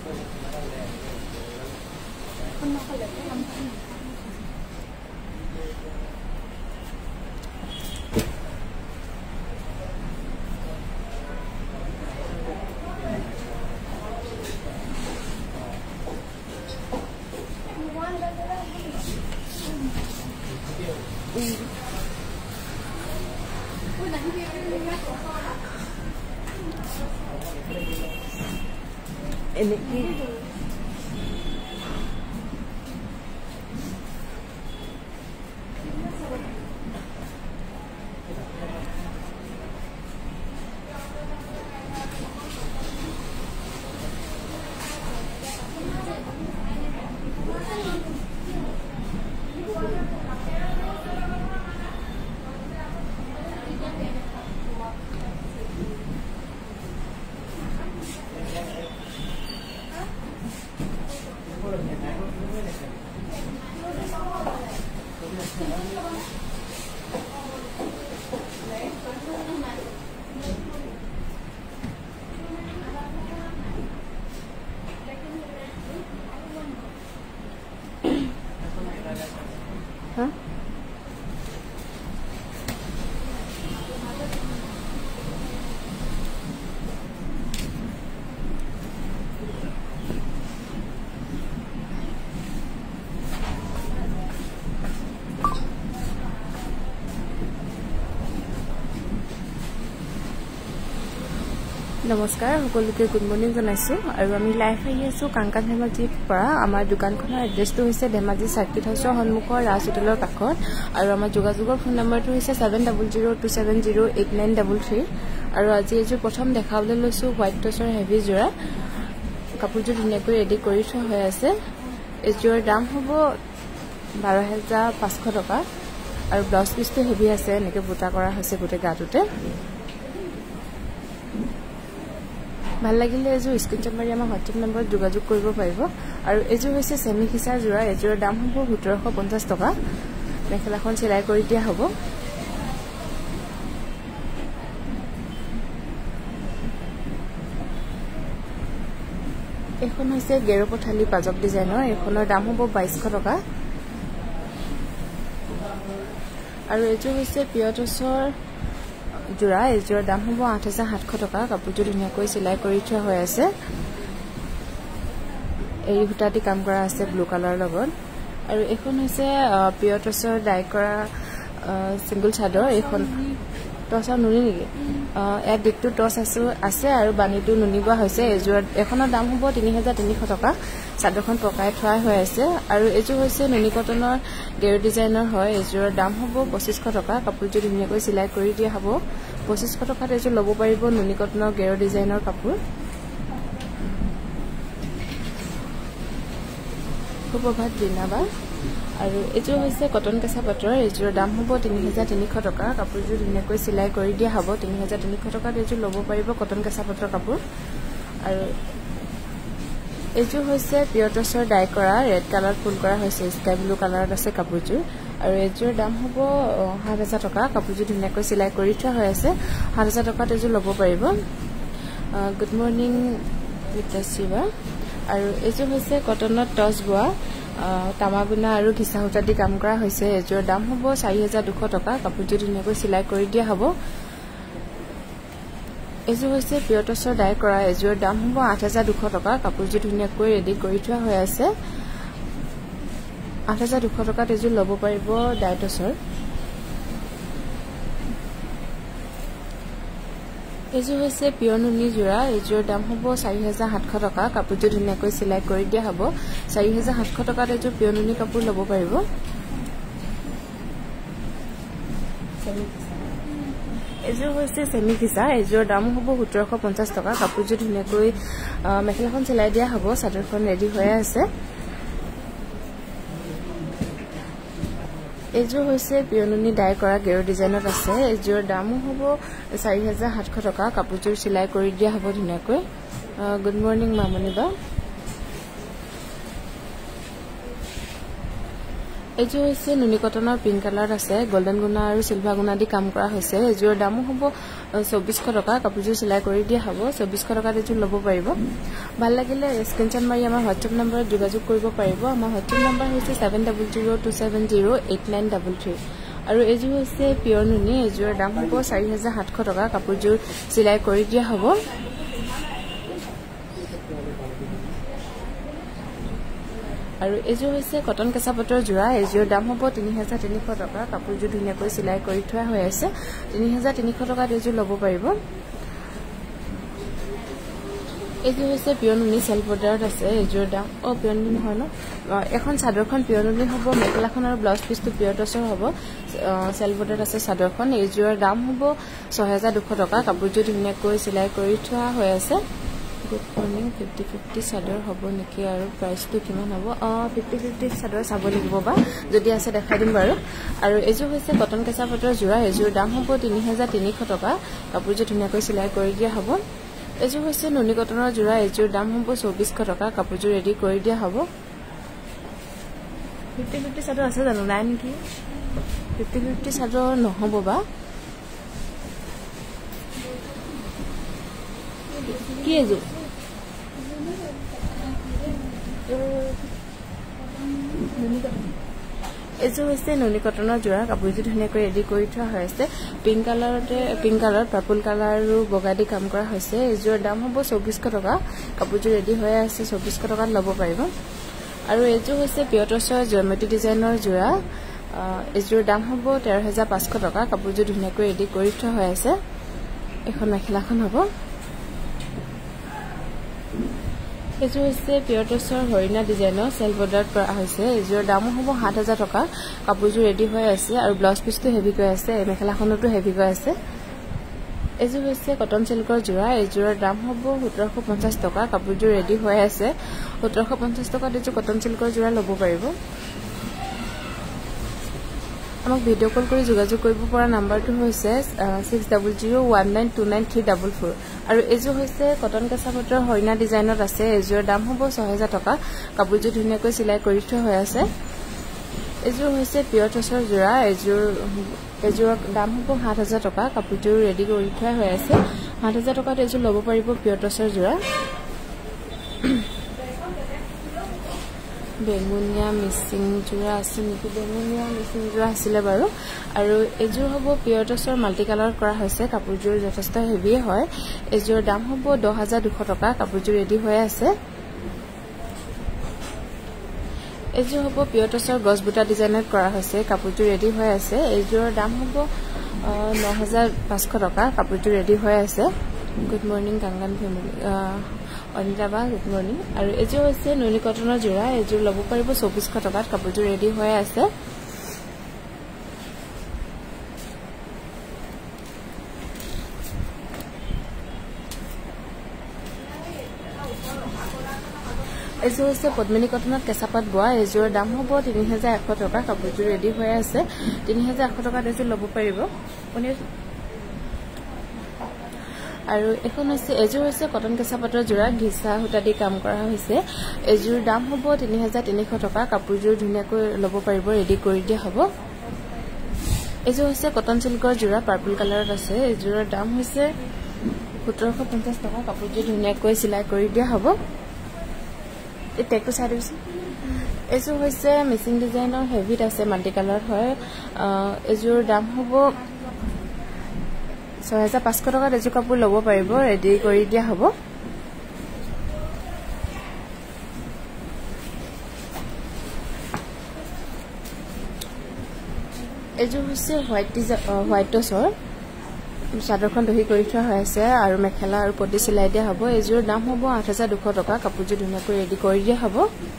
নমস্কাৰ সকলোকে good morning জনাইছো আৰু আমি লাইভ আহি আছো কাংকান ধেমাজিৰ পৰা আমাৰ দোকানখনৰ এড্ৰেছটো হৈছে ধেমাজি সাৰ্কিট হাউছৰ সন্মুখৰ ৰাজ হোটেলৰ কাষত আৰু আমাৰ যোগাযোগৰ ফোন নম্বৰটো হৈছে 7002708933 আৰু আজি এযোৰ প্ৰথম দেখাবলৈ লৈছো হোৱাইট টচৰ হেভি জোৰা কাপোৰযোৰ ধুনীয়াকৈ ৰেডি কৰি থোৱা হৈ আছে এযোৰৰ দাম হ'ব 12500 টকা আৰু ব্লাউজ পিছটো হেভি আছে এনেকৈ বুটা কৰা হৈছে গোটেই গাটোতে ভাল লাগিলে এযোৰ স্ক্ৰিনশ্বট মাৰি আমাৰ হোৱাটছএপ নম্বৰত যোগাযোগ কৰিব পাৰিব আৰু এযোৰ হৈছে সেমি খিচা জোৰা এযোৰৰ দাম হ'ব 1750 টকা মেখেলাখন চিলাই কৰি দিয়া হ'ব এখন হৈছে গেৰো পথালি পাজক ডিজাইনৰ এখনৰ দাম হ'ব 2200 টকা আৰু এযোৰ হৈছে পিয়টছৰ জোৰা এযোৰৰ দাম হ'ব 8700 টকা কাপোৰযোৰ ধুনীয়াকৈ চিলাই কৰি থোৱা হৈ আছে এই সূতাটি কাম কৰা আছে ব্লু কালাৰৰ লগত আৰু এখন হৈছে পিয়টছৰ ডাই কৰা সিঙ্গল চাদৰ এখন টছ নুনি নেকি এক দিকটো টছ আছে আৰু বানিটো নুনিবা হৈছে এযোৰ এখনৰ দাম হ'ব 3300 টকা চাদৰখন পকাই থোৱা হৈ আছে আৰু এযোৰ হৈছে নুনি কটনৰ গেৰ ডিজাইনৰ হয় এযোৰৰ দাম হ'ব 2500 টকা কাপোৰযোৰ ধুনীয়াকৈ চিলাই কৰি দিয়া হ'ব 2500 টকাত এযোৰ ল'ব পাৰিব নুনি কটনৰ গেৰ ডিজাইনৰ কাপোৰ সুপ্ৰভাত দিনাবা আৰু এযোৰ হৈছে কটন কেঁচা পাটৰ এযোৰৰ দাম হ'ব 3300 টকা কাপোৰযোৰ ধুনীয়াকৈ চিলাই কৰি দিয়া হ'ব 3300 টকাত এযোৰ ল'ব পাৰিব কটন কেঁচা পাটৰ কাপোৰ আৰু এযোৰ হৈছে পিয়টছৰ ডাই কৰা ৰেড কালাৰ ফুল কৰা হৈছে স্কাই ব্লু কালাৰত আছে কাপোৰযোৰ আৰু এযোৰ দাম হ'ব 7000 টকা কাপোৰযোৰ ধুনীয়াকৈ চিলাই কৰি থোৱা হৈ আছে 7000 টকাত এযোৰ ল'ব পাৰিব গুড মৰ্নিং বিতাশিবা আৰু এযোৰ হৈছে কটনত টছ বোৱা তামাগুনা আৰু ঘিচা সূতা দি কাম কৰা হৈছে এযোৰ দাম হ'ব 4200 টকা কাপোৰযোৰ ধুনীয়াকৈ চিলাই কৰি দিয়া হ'ব এযোৰ হৈছে পিয়টছৰ ডাই কৰা এযোৰৰ দাম হ'ব 8200 টকা কাপোৰযোৰ ধুনীয়াকৈ ৰেডি কৰি থোৱা হৈ আছে 8200 টকাত এযোৰ ল'ব পাৰিব ডাইটছৰ এযোৰ হৈছে পিয়ৰ নুনি জোৰা এযোৰৰ দাম হ'ব 4700 টকা কাপোৰযোৰ ধুনীয়াকৈ চিলাই কৰি দিয়া হ'ব 4700 টকাত এযোৰ পিয়ৰ নুনি কাপোৰ ল'ব পাৰিব এযোৰ হৈছে সেমি খিচা এযোৰৰ দাম হ'ব 1750 টকা কাপোৰযোৰ ধুনীয়াকৈ মেখেলাখন চিলাই দিয়া হ'ব চাদৰখন ৰেডি হৈ আছে এযোৰ হৈছে পিয়নুনি ডাই কৰা গেৰ ডিজাইনত আছে এযোৰৰ দাম হ'ব 4700 টকা কাপোৰযোৰ চিলাই কৰি দিয়া হ'ব ধুনীয়াকৈ গুড মৰ্নিং মামনিবা এইযোৰ হৈছে নুনি কটনৰ পিংক কালাৰ আছে গোল্ডেন গুণা আৰু সিলভাৰ গুণা দি কাম কৰা হৈছে এইযোৰ দামো হ'ব 2400 টকা কাপোৰযোৰ সিলাই কৰি দিয়া হ'ব 2400 টকাত এইযোৰ ল'ব পাৰিব ভাল লাগিলে স্ক্ৰিনশ্বট মাৰি আমাৰ WhatsApp নম্বৰত যোগাযোগ কৰিব পাৰিব আমাৰ WhatsApp নম্বৰ হৈছে 7002708933 আৰু এইযোৰ হৈছে পিয়ৰ নুনি এইযোৰ দাম হ'ব 4700 টকা কাপোৰযোৰ সিলাই কৰি দিয়া হ'ব আৰু এইযোৰ হৈছে কটন কেঁচা পাটৰ জোৰা এইযোৰ দাম হ'ব 3300 টকা কাপোৰযোৰ ধুনীয়াকৈ সিলাই কৰি থোৱা হৈ আছে 3300 টকাত এইযোৰ ল'ব পাৰিব এইযোৰ হৈছে পিয়ৰ নুনি চেল বৰ্ডাৰত আছে এইযোৰ দাম পিয়ৰ নুনি হয় ন এখন চাদৰখন পিয়ৰ নুনি হ'ব মেখেলাখন আৰু ব্লাউজ পিছটো পিয়ৰ টছৰ হ'ব চেল বৰ্ডাৰত আছে চাদৰখন এইযোৰ দাম হ'ব 6200 টকা কাপোৰযোৰ ধুনীয়াকৈ সিলাই কৰি থোৱা হৈ আছে গুড মৰ্নিং 50-50 চাদৰ হ'ব নেকি আৰু প্ৰাইচটো কিমান হ'ব 50-50 চাদৰ চাব লাগিব বা যদি আছে দেখাই দিম বাৰু আৰু এইযোৰ হৈছে কটন কেঁচা পাটৰ জোৰা এইযোৰ দাম হ'ব 3300 টকা কাপোৰযোৰ ধুনীয়াকৈ সিলাই কৰি দিয়া হ'ব এইযোৰ হৈছে নুনি কটনৰ জোৰা এইযোৰ দাম হ'ব 2400 টকা কাপোৰযোৰ ৰেডি কৰি দিয়া হ'ব 50-50 চাদৰ আছে জানো নাই নেকি 50-50 চাদৰ নহ'ব বা কি এইযোৰ এইযোৰ হৈছে নুনি কটনৰ জোৰা কাপোৰযোৰ ধুনীয়াকৈ ৰেডি কৰি থোৱা হৈ আছে পিংক কালাৰ পাৰ্পল কালাৰ আৰু বগা দি কাম কৰা হৈছে এইযোৰ দাম হ'ব 2400 টকা কাপোৰযোৰ ৰেডি হৈ আছে 2400 টকাত ল'ব পাৰিব আৰু এইযোৰ হৈছে পিয়ৰ টছৰ জিঅমেট্ৰি ডিজাইনৰ জোৰা এইযোৰ দাম হ'ব 13500 টকা কাপোৰযোৰ ধুনীয়াকৈ ৰেডি কৰি থোৱা হৈ আছে এখন মেখেলাখন হ'ব এইযোৰ হৈছে পিয়ৰ টছৰ হৰিণা ডিজাইনৰ চেল বৰ্ডাৰত কৰা হৈছে এইযোৰ দামো হ'ব 7000 টকা কাপোৰযোৰ ৰেডি হৈ আছে আৰু ব্লাউজ পিছটো হেভিকৈ আছে মেখেলাখনতো হেভিকৈ আছে এইযোৰ হৈছে কটন চিল্কৰ জোৰা এইযোৰৰ দাম হ'ব 1750 টকা কাপোৰযোৰ ৰেডি হৈ আছে 1750 টকাত এইযোৰ কটন চিল্কৰ জোৰা ল'ব পাৰিব আমাক ভিডিঅ' কল কৰি যোগাযোগ কৰিব পৰা নাম্বাৰটো হৈছে 6001929344 আৰু এইযোৰ হৈছে কটন কেঁচা পাটৰ হৰিণা ডিজাইনত আছে এইযোৰৰ দাম হ'ব 6000 টকা কাপোৰযোৰ ধুনীয়াকৈ সিলাই কৰি থোৱা হৈ আছে এইযোৰ হৈছে পিয়ৰ টছৰ জোৰা এইযোৰৰ দাম হ'ব 7000 টকা কাপোৰযোৰ ৰেডি কৰি থোৱা হৈ আছে 7000 টকাত এইযোৰ ল'ব পাৰিব পিয়ৰ টছৰ জোৰা বেঙুনীয়া মিচিং জোৰা আছে নেকি বেঙুনীয়া মিচিং জোৰা আছিলে বাৰু আৰু এইযোৰ হ'ব পিয়ৰ টছৰ মাল্টি কালাৰ কৰা হৈছে কাপোৰযোৰ যথেষ্ট হেভি হয় এইযোৰ দাম হ'ব 10200 টকা কাপোৰযোৰ ৰেডি হৈ আছে এইযোৰ হ'ব পিয়ৰ টছৰ গছ বুটা ডিজাইনত কৰা হৈছে কাপোৰযোৰ ৰেডি হৈ আছে এইযোৰৰ দাম হ'ব 9500 টকা কাপোৰযোৰ ৰেডি হৈ আছে good morning Kangan family Anita বা গুড মৰ্নিং আৰু এইযোৰ হৈছে নুনি কটনৰ জোৰা এইযোৰ ল'ব পাৰিব 2400 টকাত কাপোৰযোৰ ৰেডি হৈ আছে এইযোৰ হৈছে পদ্মিনী কটনত কেঁচা পাট বোৱা এইযোৰৰ দাম হ'ব 3100 টকা কাপোৰযোৰ ৰেডি হৈ আছে 3100 টকাত এইযোৰ ল'ব পাৰিব আৰু এখন হৈছে এইযোৰ হৈছে কটন কেঁচা পাটৰ জোৰা ঘিচা সূতা দি কাম কৰা হৈছে এইযোৰ দাম হ'ব 3300 টকা কাপোৰযোৰ ধুনীয়াকৈ ল'ব পাৰিব ৰেডি কৰি দিয়া হ'ব এইযোৰ হৈছে কটন চিল্কৰ জোৰা পাৰ্পল কালাৰত আছে এইযোৰৰ দাম হৈছে 1750 টকা কাপোৰযোৰ ধুনীয়াকৈ সিলাই কৰি দিয়া হ'ব এই টেগটো চাই দিবচোন এইযোৰ হৈছে মিচিং ডিজাইনৰ হেভিত আছে মাল্টি কালাৰ হয় এইযোৰ দাম হ'ব 6500 টকাত এইযোৰ কাপোৰ ল'ব পাৰিব ৰেডি কৰি দিয়া হ'ব এইযোৰ হৈছে হোৱাইট টছৰ চাদৰখন দহি কৰি থোৱা হৈ আছে আৰু মেখেলা আৰু পটি সিলাই দিয়া হ'ব এইযোৰ দাম হ'ব 8200 টকা কাপোৰযোৰ ধুনীয়াকৈ ৰেডি কৰি দিয়া হ'ব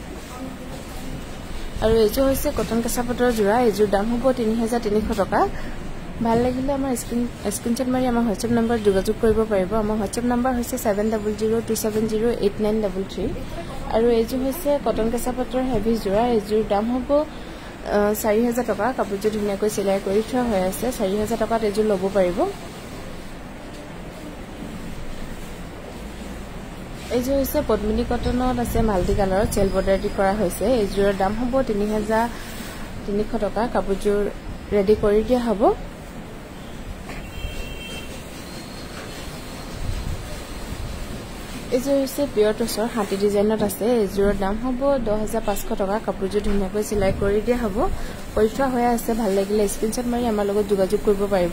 আৰু এইযোৰ হৈছে কটন কেঁচা পাটৰ জোৰা এইযোৰ দাম হ'ব 3300 টকা ভাল লাগিলে আমাৰ স্ক্ৰিনশ্বট মাৰি আমাৰ WhatsApp নম্বৰত যোগাযোগ কৰিব পাৰিব আমাৰ WhatsApp নম্বৰ হৈছে 7002708933 আৰু এইযোৰ হৈছে কটন কেঁচা পাটৰ হেভি জোৰা এইযোৰ দাম হ'ব 4000 টকা কাপোৰযোৰ ধুনীয়াকৈ সিলাই কৰি থোৱা হৈ আছে 4000 টকাত এইযোৰ ল'ব পাৰিব এইযোৰ হৈছে পদ্মিনী কটনত আছে মাল্টি কালাৰত চেল বৰ্ডাৰ দি কৰা হৈছে এইযোৰৰ দাম হ'ব 300 টকা কাপোৰযোৰ ৰেডি কৰি দিয়া হ'ব এযোৰ হৈছে পিয়ৰ টছৰ হাতি ডিজাইনত আছে এযোৰৰ দাম হ'ব 10500 টকা কাপোৰযোৰ ধুনীয়াকৈ চিলাই কৰি দিয়া হ'ব কৰি থোৱা হৈ আছে ভাল লাগিলে স্ক্ৰিনশ্বট মাৰি আমাৰ লগত যোগাযোগ কৰিব পাৰিব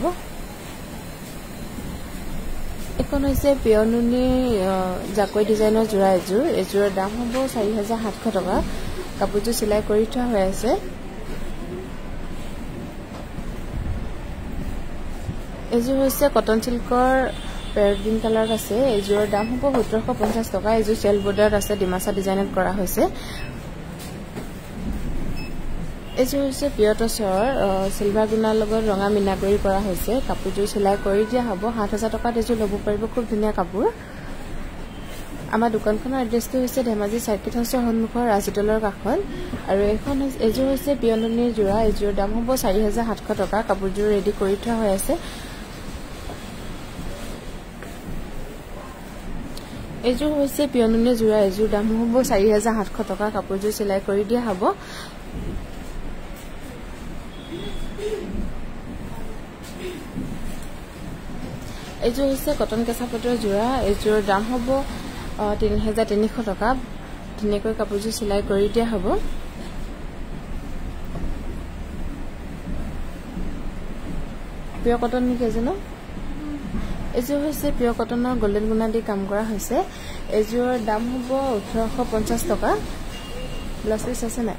এখন হৈছে পিয়ৰ নুনি জাকৈ ডিজাইনৰ জোৰা এযোৰৰ দাম হ'ব 4700 টকা কাপোৰযোৰ চিলাই কৰি থোৱা হৈ আছে এযোৰ হৈছে কটন সিল্কৰ পেৰট গ্ৰীন কালাৰ আছে এযোৰৰ দাম হ'ব 1750 টকা এযোৰ চেল বৰ্ডাৰত আছে ডিমাচা ডিজাইনত কৰা হৈছে এযোৰ হৈছে পিয়ৰ টছৰ সিলভাৰ গুণাৰ লগত ৰঙা মিনাকৰি কৰা হৈছে কাপোৰযোৰ চিলাই কৰি দিয়া হ'ব 7000 টকাত এযোৰ ল'ব পাৰিব খুব ধুনীয়া কাপোৰ আমাৰ দোকানখনৰ এড্ৰেছটো হৈছে ধেমাজি সাৰ্কিট হাউছৰ সন্মুখৰ ৰাজীতলৰ কাষত আৰু এযোৰ হৈছে পিয়ৰ নুনিৰ জোৰা এযোৰৰ দাম হ'ব 4700 টকা কাপোৰযোৰ ৰেডি কৰি থোৱা হৈ আছে এযোৰ হৈছে পিয়ৰ নুনিৰ জোৰা এযোৰ দাম হ'ব 4700 টকা কাপোৰযোৰ চিলাই কৰি দিয়া হ'ব এযোৰ হৈছে কটন কেঁচা পাটৰ জোৰা এযোৰৰ দাম হ'ব 3300 টকা ধুনীয়াকৈ কাপোৰযোৰ চিলাই কৰি দিয়া হ'ব পিয়ৰ কটন নেকি জানো এযোৰ হৈছে পিয়ৰ কটনৰ গোল্ডেন গুণা দি কাম কৰা হৈছে এযোৰৰ দাম হ'ব 1850 টকা ব্লাউজ পিচ আছে নাই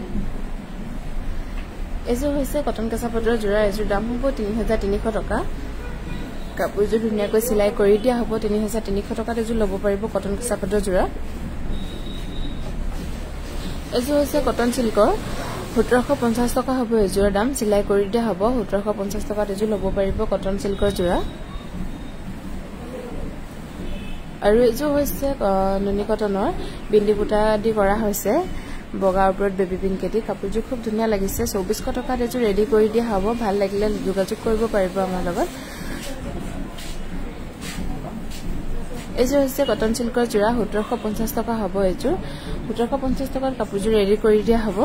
এযোৰ হৈছে কটন কেঁচা পাটৰ জোৰা এযোৰ দাম হ'ব 3300 টকা কাপোৰযোৰ ধুনীয়াকৈ চিলাই কৰি দিয়া হ'ব 3300 টকাত এযোৰ ল'ব পাৰিব কটন কেঁচা পাটৰ জোৰা এযোৰ হৈছে কটন সিল্কৰ 1750 টকা হ'ব এযোৰৰ দাম চিলাই কৰি দিয়া হ'ব 1750 টকাত এযোৰ ল'ব পাৰিব কটন সিল্কৰ জোৰা আৰু এযোৰ হৈছে নুনি কটনৰ বিন্দি বুটা দি কৰা হৈছে বগাৰ ওপৰত বেবি পিন কেটি কাপোৰযোৰ খুব ধুনীয়া লাগিছে 2400 টকাত এযোৰ ৰেডি কৰি দিয়া হ'ব ভাল লাগিলে যোগাযোগ কৰিব পাৰিব আমাৰ লগত এযোৰ হৈছে কটন সিল্কৰ জোৰা 1750 টকা হ'ব এযোৰ 1750 টকাত কাপোৰযোৰ ৰেডি কৰি দিয়া হ'ব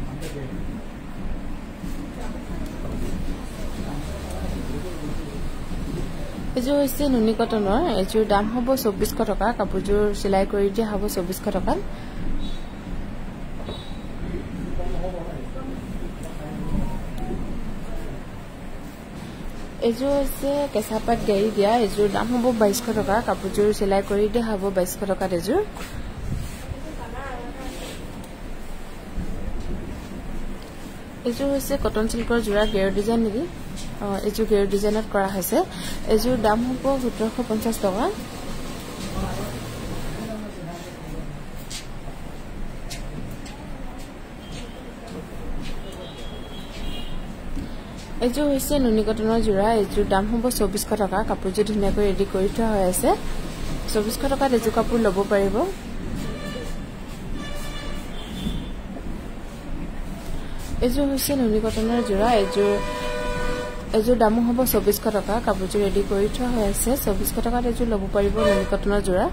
এযোৰ হৈছে নুনি কটনৰ এযোৰ দাম হ'ব 2400 টকা কাপোৰযোৰ চিলাই কৰি দিয়া হ'ব 2400 টকাত এযোৰ হৈছে কেঁচা পাট গাড়ী দিয়া এযোৰ দাম হ'ব 2200 টকা কাপোৰযোৰ চিলাই কৰি দিয়া হ'ব 2200 টকাত এযোৰ এযোৰ হৈছে কটন সিল্কৰ জোৰা গেৰ ডিজাইন নেকি এযোৰ গেৰ ডিজাইনত কৰা হৈছে এযোৰ দাম হ'ব 1750 টকা এযোৰ হৈছে নুনি কটনৰ জোৰা এযোৰ দাম হ'ব 2400 টকা কাপোৰযোৰ ধুনীয়াকৈ ৰেডি কৰি থোৱা হৈ আছে 2400 টকাত এযোৰ কাপোৰ ল'ব পাৰিব এযোৰ হৈছে নুনি কটনৰ জোৰা এযোৰ দাম হ'ব 2400 টকা কাপোৰযোৰ ৰেডি কৰি থোৱা হৈ আছে 2400 টকাত এযোৰ ল'ব পাৰিব নুনি কটনৰ জোৰা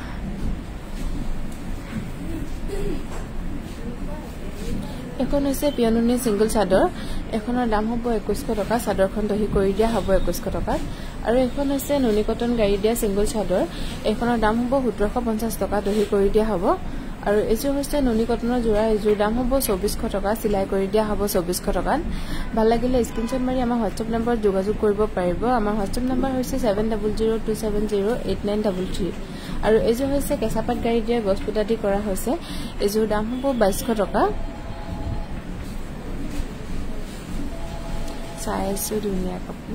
এখন হৈছে পিয়ৰ নুনি সিংগল চাদৰ এখনৰ দাম হ'ব 2100 টকা চাদৰখন দহি কৰি দিয়া হ'ব 2100 টকাত আৰু এখন হৈছে নুনি কটন গাড়ী দিয়া সিংগল চাদৰ এখনৰ দাম হ'ব 1750 টকা দহি কৰি দিয়া হ'ব আৰু এযোৰ হৈছে নুনি কটনৰ জোৰা এযোৰ দাম হ'ব 2400 টকা চিলাই কৰি দিয়া হ'ব 2400 টকাত ভাল লাগিলে স্ক্ৰিনশ্বট মাৰি আমাৰ হোৱাটছআপ নম্বৰত যোগাযোগ কৰিব পাৰিব আমাৰ হোৱাটছআপ নম্বৰ হৈছে 7002708933 আৰু এযোৰ হৈছে কেঁচা পাট গাড়ী দিয়া গছপুটা দি কৰা হৈছে এযোৰ দাম হ'ব 2200 টকা চাইছো ধুনীয়া কাপোৰ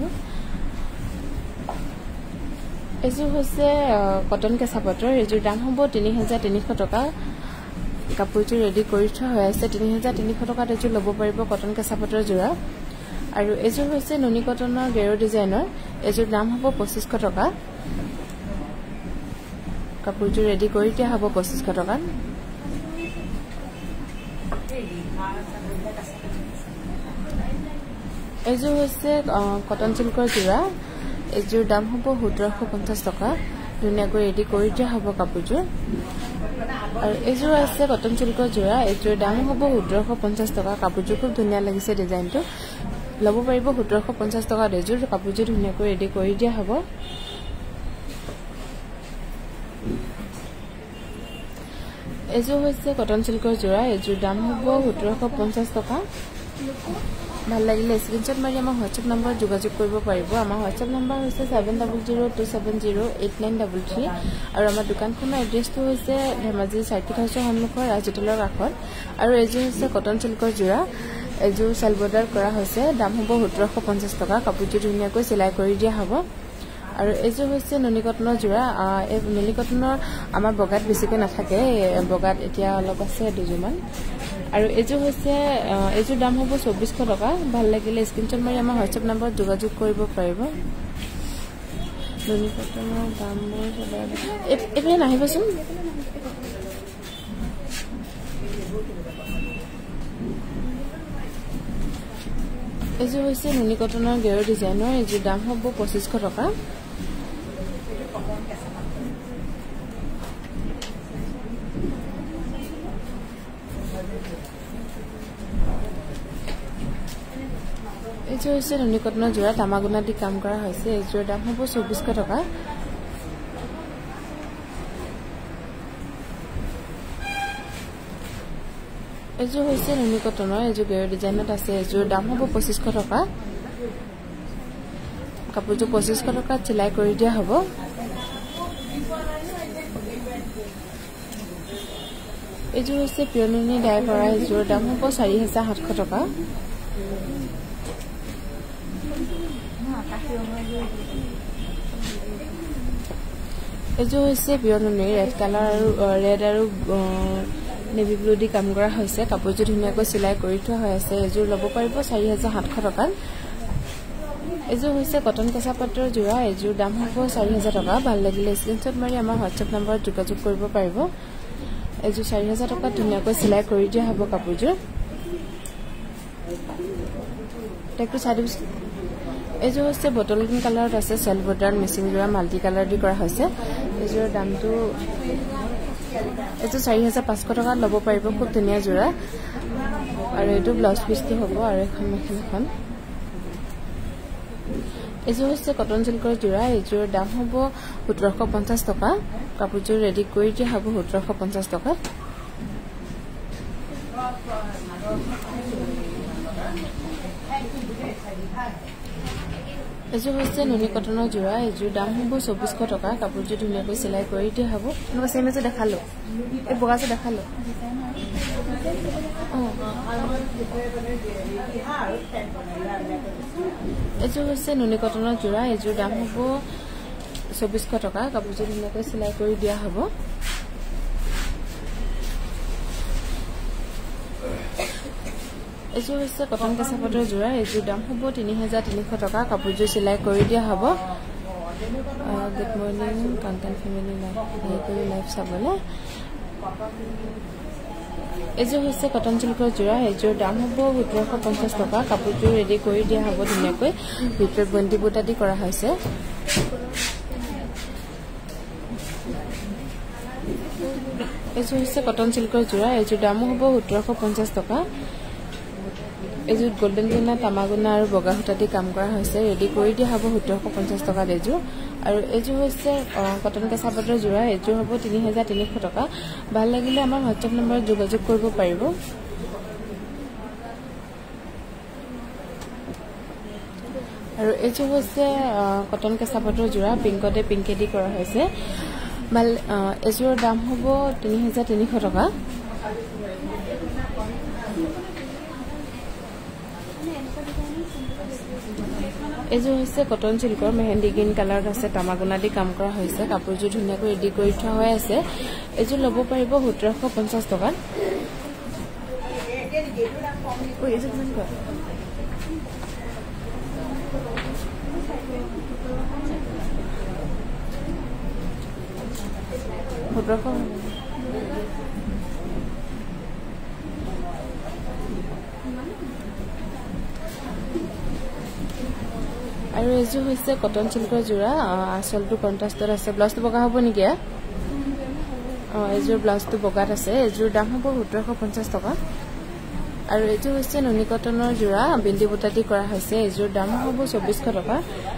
এযোৰ হৈছে কটন কেঁচা পাটৰ এযোৰ দাম হ'ব 3300 টকা কাপোৰযোৰ ৰেডি কৰি থোৱা হৈ আছে 3300 টকাত এযোৰ ল'ব পাৰিব কটন কেঁচা পাটৰ জোৰা আৰু এযোৰ হৈছে নুনি কটনৰ গেৰ ডিজাইনৰ এযোৰ দাম হ'ব 2500 টকা কাপোৰযোৰ ৰেডি কৰি দিয়া হ'ব 2500 টকাত এযোৰ হৈছে কটন সিল্কৰ জোৰা এযোৰ দাম হ'ব 1750 টকা ধুনীয়াকৈ ৰেডি কৰি দিয়া হ'ব কাপোৰযোৰ আৰু এইযোৰ আছে কটন চিল্কৰ যোৰা এইযোৰ দাম হ'ব 1750 টকা কাপোৰযোৰ খুব ধুনীয়া লাগিছে ডিজাইনটো ল'ব পাৰিব 1750 টকা এইযোৰ কাপোৰযোৰ ধুনীয়াকৈ ৰেডি কৰি দিয়া হ'ব এইযোৰ হৈছে কটন চিল্কৰ যোৰা এইযোৰ দাম হ'ব 1750 টকা ভাল লাগিলে স্ক্ৰিনশ্বট মাৰি আমাৰ হোৱাটছএপ নম্বৰ যোগাযোগ কৰিব পাৰিব আমাৰ হোৱাটছএপ নম্বৰ হৈছে 7002708933 আৰু আমাৰ দোকানখনৰ এড্ৰেছটো হৈছে ধেমাজি সাৰ্কিট হাউছৰ সন্মুখৰ ৰাজহোটেলৰ কাষত আৰু এইযোৰ হৈছে কটন চিল্কৰ যোৰা এইযোৰ চেল বৰ্ডাৰ কৰা হৈছে দাম হ'ব 1750 টকা কাপোৰযোৰ ধুনীয়াকৈ চিলাই কৰি দিয়া হ'ব আৰু এইযোৰ হৈছে নুনি কটনৰ যোৰা এই নুনি কটনৰ আমাৰ বগাত বেছিকৈ নাথাকে বগাত এতিয়া অলপ আছে দুজোৰমান আৰু এইযোৰ হৈছে এইযোৰ দাম হ'ব 2400 টকা ভাল লাগিলে স্ক্ৰিনশ্বট মাৰি আমাৰ হোৱাটছএপ নম্বৰত যোগাযোগ কৰিব পাৰিব নুনি কটনৰ দামবোৰ এইপিনে নাহিবচোন এইযোৰ হৈছে নুনি কটনৰ গেৰ ডিজাইনৰ এইযোৰ দাম হ'ব 2500 টকা এইযোৰ হৈছে নুনি কটনৰ যোৰা তামাগুনা দি কাম কৰা হৈছে এইযোৰ দাম হ'ব 2400 টকা এইযোৰ হৈছে নুনি কটনৰ এইযোৰ গেৰ ডিজাইনত আছে এইযোৰ দাম হ'ব 2500 টকা কাপোৰযোৰ 2500 টকাত চিলাই কৰি দিয়া হ'ব এইযোৰ হৈছে পিয়ৰ নুনি ডাই কৰা এইযোৰ দাম হ'ব 4700 টকা এইযোৰ হৈছে পিয়ৰ নুনি ৰেড কালাৰ আৰু ৰেড আৰু নেভি ব্লু দি কাম কৰা হৈছে কাপোৰযোৰ ধুনীয়াকৈ চিলাই কৰি থোৱা হৈ আছে এইযোৰ ল'ব পাৰিব 4700 টকাত এইযোৰ হৈছে কটন কেঁচা পাটৰ যোৰা এইযোৰ দাম হ'ব 4000 টকা ভাল লাগিলে স্ক্ৰিনশ্বট মাৰি আমাৰ হোৱাটছএপ নম্বৰত যোগাযোগ কৰিব পাৰিব এইযোৰ 4000 টকাত ধুনীয়াকৈ চিলাই কৰি দিয়া হ'ব কাপোৰযোৰ টেকটো চাই দিবচোন এইযোৰ হৈছে বটল গ্ৰীণ কালাৰত আছে চেল বৰ্ডাৰ মিচিং যোৰা মাল্টি কালাৰ দি কৰা হৈছে এইযোৰৰ দামটো এইযোৰ 4500 টকাত ল'ব পাৰিব খুব ধুনীয়া যোৰা আৰু এইটো ব্লাউজ পিচটো হ'ব আৰু এখন মেখেলাখন এইযোৰ হৈছে কটন চিল্কৰ যোৰা এইযোৰ দাম হ'ব 1750 টকা কাপোৰযোৰ ৰেডি কৰি দিয়া হ'ব 1750 টকা এইযোৰ হৈছে নুনি কটনৰ যোৰা এইযোৰ দাম হ'ব 2400 টকা কাপোৰযোৰ ধুনীয়াকৈ চিলাই কৰি দিয়া হ'ব এনেকুৱা চেম এযোৰ দেখালো এই বগাযোৰ দেখালো এইযোৰ হৈছে নুনি কটনৰ যোৰা এইযোৰ দাম হ'ব 2400 টকা কাপোৰযোৰ ধুনীয়াকৈ চিলাই কৰি দিয়া হ'ব এইযোৰ হৈছে কটন কেঁচা পাটৰ যোৰা এইযোৰ দাম হ'ব 3300 টকা কাপোৰযোৰ চিলাই কৰি দিয়া হ'ব good morning content family life চাবলৈ এইযোৰ হৈছে কটন চিল্কৰ যোৰা এইযোৰ দাম হ'ব 1750 টকা কাপোৰযোৰ ৰেডি কৰি দিয়া হ'ব ধুনীয়াকৈ ভিতৰত বন্দি বুটা দি কৰা হৈছে এইযোৰ হৈছে কটন চিল্কৰ যোৰা এইযোৰ দাম হ'ব 1750 টকা এইযোৰ গোল্ডেন গুণা তামাগুনা আৰু বগা সূতা দি কাম কৰা হৈছে ৰেডি কৰি দিয়া হ'ব 1750 টকাত এইযোৰ আৰু এইযোৰ হৈছে কটন কেঁচা পাটৰ যোৰা এইযোৰ হ'ব 3300 টকা ভাল লাগিলে আমাৰ হোৱাটছএপ নম্বৰত যোগাযোগ কৰিব পাৰিব আৰু এইযোৰ হৈছে কটন কেঁচা পাটৰ যোৰা পিংকতে পিংকেদি কৰা হৈছে ভাল এইযোৰৰ দাম হ'ব 3300 টকা এইযোৰ হৈছে কটন চিল্কৰ মেহেন্দি গ্ৰীণ কালাৰত আছে তামাগুনা দি কাম কৰা হৈছে কাপোৰযোৰ ধুনীয়াকৈ ৰেডি কৰি থোৱা হৈ আছে এইযোৰ ল'ব পাৰিব 1750 টকাত এইযোৰ কিমান কয় আৰু এযোৰ হৈছে কটন চিল্কৰ যোৰা আঁচলটো কন্ট্ৰাষ্টত আছে ব্লাউজটো বগা হ'ব নেকি এযোৰ ব্লাউজটো বগাত আছে এযোৰ দাম হ'ব 1750 টকা আৰু এযোৰ হৈছে নুনি কটনৰ যোৰা বিন্দি বুটা দি কৰা হৈছে এযোৰ দাম হ'ব 2400 টকা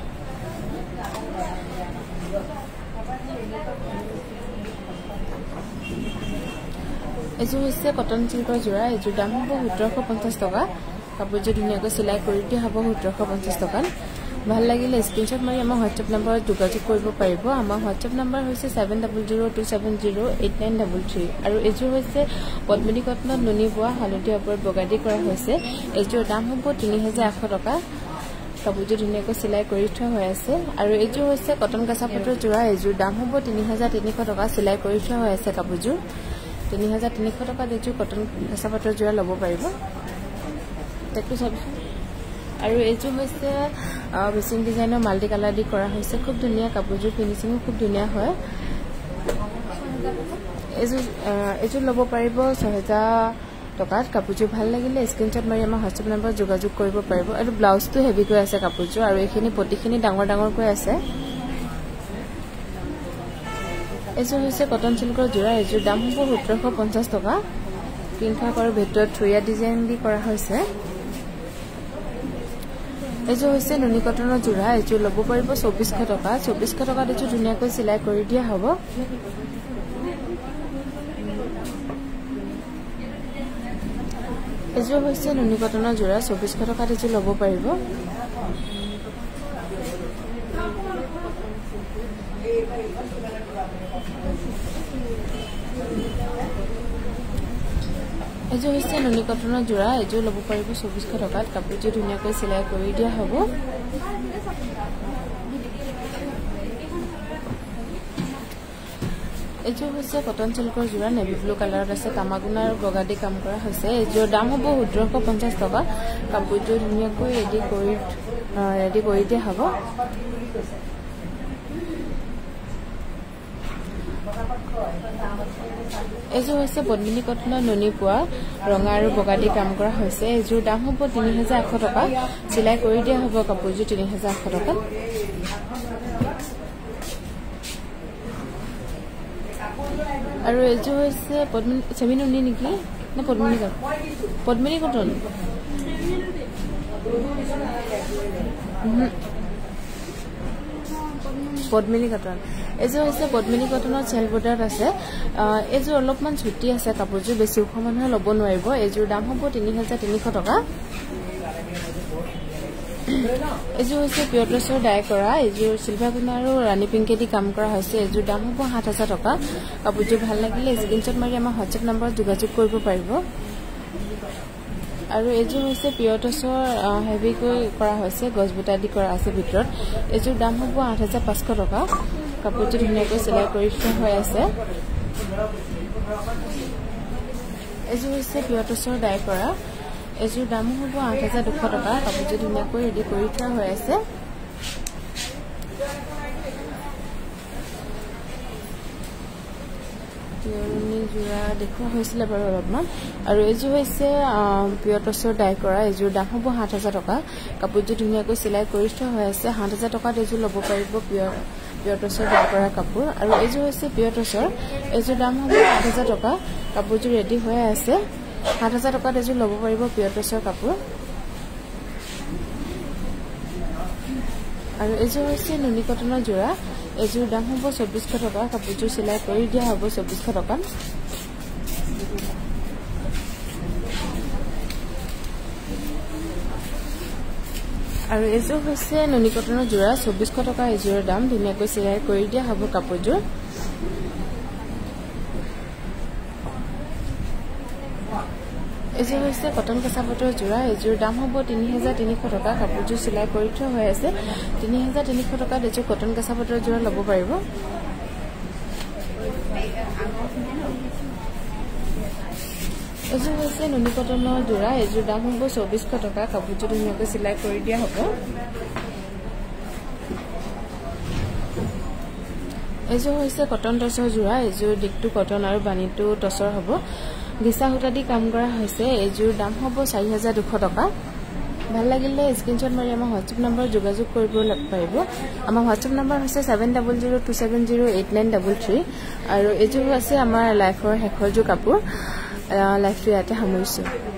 এযোৰ হৈছে কটন চিল্কৰ যোৰা এযোৰ দাম হ'ব 1750 টকা কাপোৰযোৰ ধুনীয়াকৈ চিলাই কৰি দিয়া হ'ব 1750 টকা ভাল লাগিলে স্ক্ৰিনশ্বট মাৰি আমাৰ হোৱাটছএপ নম্বৰত যোগাযোগ কৰিব পাৰিব আমাৰ হোৱাটছএপ নম্বৰ হৈছে 7002708933 আৰু এযোৰ হৈছে পদ্মিনী কটনত নুনি বোৱা হালধীয়া ওপৰত বগা দি কৰা হৈছে এযোৰ দাম হ'ব 3100 টকা কাপোৰযোৰ ধুনীয়াকৈ চিলাই কৰি থোৱা হৈ আছে আৰু এযোৰ হৈছে কটন কাঁচা পাটৰ যোৰা এযোৰ দাম হ'ব 3300 টকা চিলাই কৰি থোৱা হৈ আছে কাপোৰযোৰ 3300 টকা এযোৰ কটন কাঁচা পাটৰ যোৰা ল'ব পাৰিব দেখো চাবচোন আৰু এযোৰ হৈছে মিচিং ডিজাইনৰ মাল্টি কালাৰ দি কৰা হৈছে খুব ধুনীয়া কাপোৰযোৰ ফিনিচিং খুব ধুনীয়া হয় এযোৰ ল'ব পাৰিব 6000 টকাত কাপোৰযোৰ ভাল লাগিলে স্ক্ৰিনশ্বট মাৰি আমাৰ হোৱাটছএপ নম্বৰত যোগাযোগ কৰিব পাৰিব আৰু ব্লাউজটো হেভিকৈ আছে কাপোৰযোৰ আৰু এইখিনি প্ৰতিখিনি ডাঙৰ ডাঙৰকৈ আছে এযোৰ হৈছে কটন চিল্কৰ যোৰা এযোৰ দাম হ'ব 1750 টকা পিংক আৰু ভিতৰত থুৰীয়া ডিজাইন দি কৰা হৈছে এযোৰ হৈছে নুনি কটনৰ যোৰা এযোৰ ল'ব পাৰিব 2400 টকা 2400 টকাত এযোৰ ধুনীয়াকৈ চিলাই কৰি দিয়া হ'ব এযোৰ হৈছে নুনি কটনৰ যোৰা 2400 টকাত এযোৰ ল'ব পাৰিব এযোৰ হৈছে নুনি কটনৰ যোৰা এযোৰ ল'ব পাৰিব 2400 টকাত কাপোৰযোৰ ধুনীয়াকৈ চিলাই কৰি দিয়া হ'ব এযোৰ হৈছে কটন চিল্কৰ যোৰা নেভি ব্লু কালাৰত আছে তামাগুনা আৰু বগা দি কাম কৰা হৈছে এযোৰ দাম হ'ব 1750 টকা কাপোৰযোৰ ধুনীয়াকৈ ৰেডি কৰি দিয়া হ'ব এযোৰ হৈছে পদ্মিনী কটনৰ নুনি পোৱা ৰঙা আৰু বগা দি কাম কৰা হৈছে এযোৰ দাম হ'ব 3100 টকা চিলাই কৰি দিয়া হ'ব কাপোৰযোৰ 3100 টকা আৰু এযোৰ হৈছে পদ্মিনী চেমি নুনি নেকি না পদ্মিনী কটন পদ্মিনী কটন এযোৰ হৈছে পদ্মিনী কটনৰ চেল বৰ্ডাৰত আছে এযোৰ অলপমান ছুটি আছে কাপোৰযোৰ বেছি ওখ মানুহে ল'ব নোৱাৰিব এযোৰ দাম হ'ব 3300 টকা এযোৰ হৈছে পিয়ৰ টচৰ ডাই কৰা এযোৰ চিলভাৰ গুণা আৰু ৰাণী পিংকে দি কাম কৰা হৈছে এযোৰ দাম হ'ব 7000 টকা কাপোৰযোৰ ভাল লাগিলে স্ক্ৰিনশ্বট মাৰি আমাৰ হোৱাটছএপ নম্বৰত যোগাযোগ কৰিব পাৰিব আৰু এযোৰ হৈছে পিয়ৰ টচৰ হেভিকৈ কৰা হৈছে গছ বুটা দি কৰা আছে ভিতৰত এযোৰ দাম হ'ব 8500 টকা কাপোৰযোৰ ধুনীয়াকৈ চিলাই কৰি থোৱা হৈ আছে এযোৰ হৈছে পিয়ৰ টচৰ ডাই কৰা এযোৰ দাম হ'ব 8200 টকা কাপোৰযোৰ ধুনীয়াকৈ ৰেডি কৰি থোৱা হৈ আছে পিয়ৰনি যোৰা দেখুওৱা হৈছিলে বাৰু অলপমান আৰু এযোৰ হৈছে পিয়ৰ টচৰ ডাই কৰা এযোৰ দাম হ'ব 7000 টকা কাপোৰযোৰ ধুনীয়াকৈ চিলাই কৰি থোৱা হৈ আছে 7000 টকাত এযোৰ ল'ব পাৰিব পিয়ৰ টচৰ ডাই কৰা কাপোৰ আৰু এযোৰ হৈছে পিয়ৰ টচৰ এযোৰ দাম হ'ব 8000 টকা কাপোৰযোৰ ৰেডি হৈ আছে 7000 টকাত এযোৰ ল'ব পাৰিব পিয়ৰ টচৰ কাপোৰ আৰু এযোৰ হৈছে নুনি কটনৰ যোৰা এযোৰ দাম হ'ব 2400 টকা কাপোৰযোৰ চিলাই কৰি দিয়া হ'ব 2400 টকা আৰু এযোৰ হৈছে নুনি কটনৰ যোৰা 2400 টকা এযোৰৰ দাম ধুনীয়াকৈ চিলাই কৰি দিয়া হ'ব কাপোৰযোৰ এযোৰ হৈছে কটন কেঁচা পাটৰ যোৰা এযোৰ দাম হ'ব 3300 টকা কাপোৰযোৰ চিলাই কৰি থোৱা হৈ আছে 3300 টকাত এযোৰ কটন কেঁচা পাটৰ যোৰা ল'ব পাৰিব এযোৰ হৈছে নুনি কটনৰ যোৰা এযোৰ দাম হ'ব 2400 টকা কাপোৰযোৰ ধুনীয়াকৈ চিলাই কৰি দিয়া হ'ব এযোৰ হৈছে কটন টচৰ যোৰা এযোৰ দিকটো কটন আৰু বানিটো টচৰ হ'ব ঘিচা সূতা দি কাম কৰা হৈছে এযোৰ দাম হ'ব 4200 টকা ভাল লাগিলে স্ক্ৰীনশ্বট মাৰি আমাৰ হোৱাটছএপ নম্বৰ যোগাযোগ কৰিব পাৰিব আমাৰ হোৱাটছএপ নম্বৰ হৈছে 7002708933 আৰু এইযোৰ আছে আমাৰ লাইফৰ শেষৰ যোৰ কাপোৰ লাইফটো ইয়াতে সামৰিছোঁ